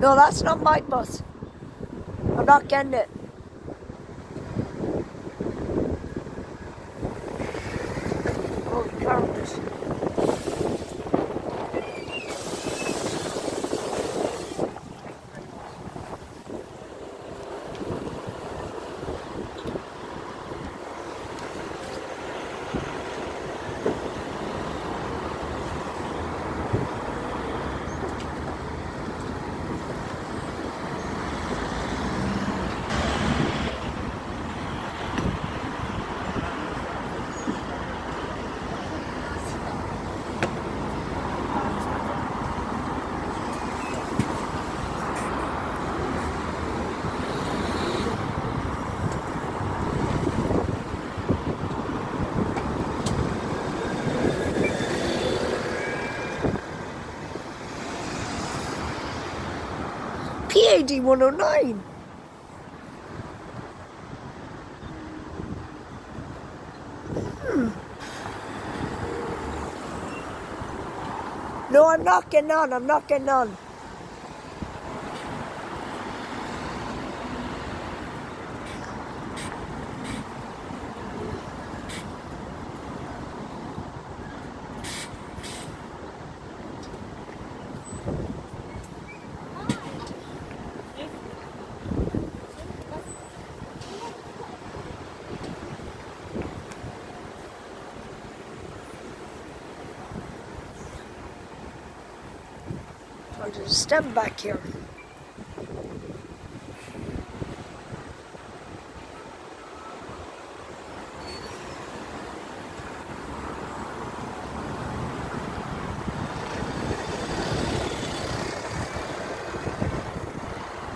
No, that's not my bus. I'm not getting it. Oh, carved it. PAD109. No, I'm not getting on. I'm not getting on. I'll just step back here.